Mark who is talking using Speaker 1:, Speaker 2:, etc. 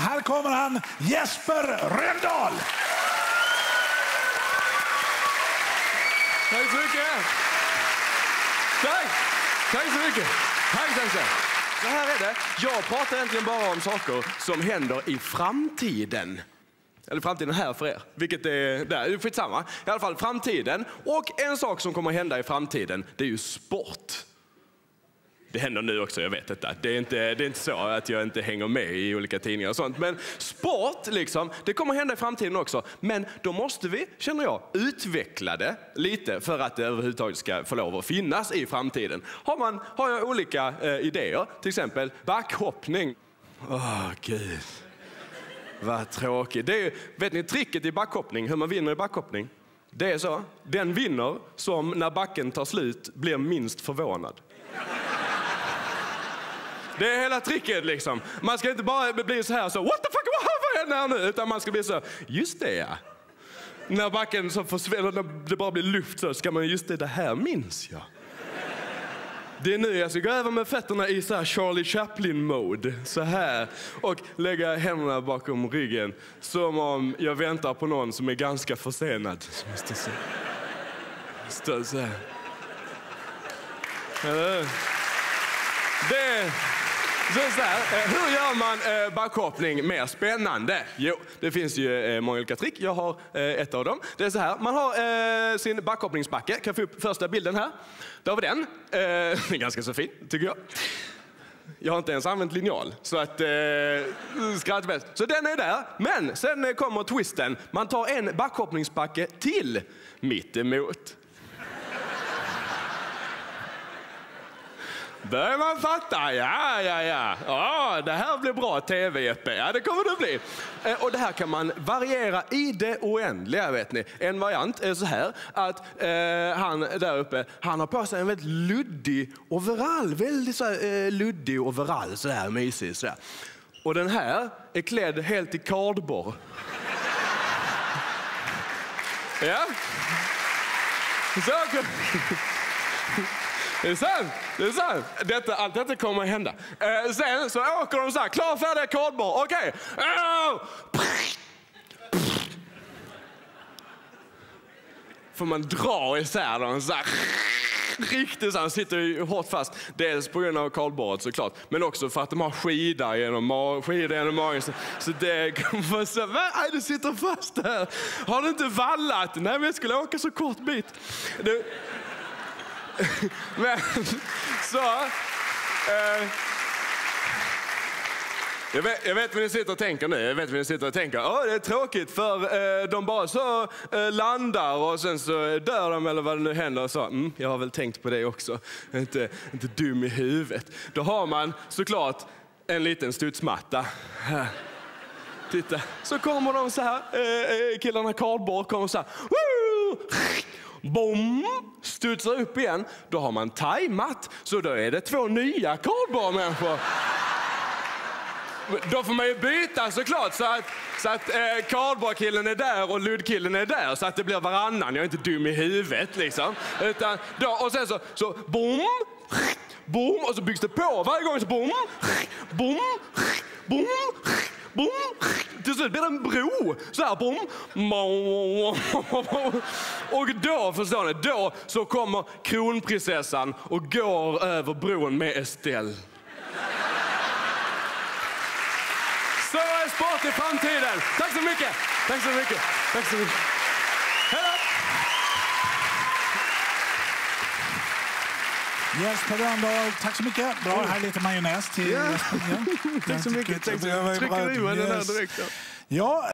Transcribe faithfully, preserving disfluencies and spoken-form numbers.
Speaker 1: Här kommer han, Jesper Rönndahl.
Speaker 2: Tack så mycket. Tack. Tack så mycket. Tack, tack, tack. Så här är det. Jag pratar egentligen bara om saker som händer i framtiden. Eller framtiden här för er. Vilket är där. Skitsamma. I alla fall framtiden. Och en sak som kommer hända i framtiden, det är ju sport. Det händer nu också, jag vet detta. Det är inte, det är inte så att jag inte hänger med i olika tidningar och sånt. Men sport, liksom, det kommer hända i framtiden också. Men då måste vi, känner jag, utveckla det lite för att det överhuvudtaget ska få lov att finnas i framtiden. Har, man, har jag olika eh, idéer, till exempel backhoppning. Åh, oh, gud. Vad tråkigt. Det är, vet ni, tricket i backhoppning, hur man vinner i backhoppning? Det är så. Den vinner som när backen tar slut blir minst förvånad. Det är hela tricket liksom. Man ska inte bara bli så här så what the fuck, vad händer här nu? Utan man ska bli så, just det ja. När backen så försvinner, när det bara blir luft så ska man, just det, det här minns jag. Det är nu jag ska gå över med fötterna i så här Charlie Chaplin-mode. Så här. Och lägga händerna bakom ryggen. Som om jag väntar på någon som är ganska försenad. Så måste se. Stå så här. Eller? Det... Så, så här, hur gör man eh, backhoppning mer spännande? Jo, det finns ju eh, många olika trick. Jag har eh, ett av dem. Det är så här, man har eh, sin backhoppningsbacke. Kan jag få upp första bilden här? Där har vi den. Eh, ganska så fin, tycker jag. Jag har inte ens använt linjal, så att eh, skratt bäst. Så den är där, men sen kommer twisten. Man tar en backhoppningsbacke till mitt emot. Börjar man fatta? Ja, ja, ja. Ja, det här blir bra tv, Jeppe. Ja, det kommer det bli. Och det här kan man variera i det oändliga, vet ni. En variant är så här att eh, han där uppe, han har på sig en väldigt luddig overall. Väldigt så här, eh, luddig overall, så här mysig. Så här. Och den här är klädd helt i kardborr. Ja. Så. Det är sant, det är sant. Detta, allt detta kommer att hända. Eh, sen så åker de så här, klar, färdiga, kardborr, okej. Okay. Oh! Får man dra isär dem så här. Riktigt så här, sitter ju hårt fast. Dels på grund av kardborret såklart. Men också för att de har skida genom, ma- skida genom magen. Så, så det kommer så här, nej, du sitter fast där. Har du inte vallat? Nej, men jag skulle åka så kort bit. Det, men så eh, jag, vet, jag vet vad ni sitter och tänker nu. Jag vet vad ni sitter och tänker. Åh, det är tråkigt för eh, de bara så eh, landar och sen så dör de eller vad det nu händer. Så, mm, jag har väl tänkt på det också. Inte, inte dum i huvudet. Då har man såklart en liten studsmatta. Här. Titta, så kommer de så här. Eh, killarna kardborr kommer så här. Woo! Bom! Studsar upp igen. Då har man tajmat. Så då är det två nya kardborrmänniskor. Då får man ju byta såklart. Så att, så att eh, kardborrkillen är där och luddkillen är där. Så att det blir varannan. Jag är inte dum i huvudet liksom. Utan då, och sen så, så bom! Bom! Och så byggs det på. Varje gång så bom! Bom! Bom! Bom! Till slut blir det en bro. Så här, bom. Och då, förstår ni, då så kommer kronprinsessan och går över bron med Estelle. Så är sport i framtiden. Tack så mycket. Tack så mycket. Tack så mycket. Hej då.
Speaker 1: Jesper Rönndahl, tack så mycket. Bra, här lite majonnäs till.
Speaker 2: Ja. Tack så mycket. Tack så mycket. Trycker du i den här direkt?
Speaker 1: Ja.